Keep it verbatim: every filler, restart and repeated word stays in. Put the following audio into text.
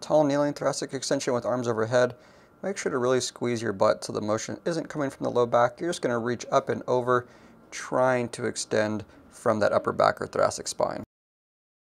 tall kneeling thoracic extension with arms overhead, make sure to really squeeze your butt so the motion isn't coming from the low back. You're just going to reach up and over, trying to extend from that upper back or thoracic spine.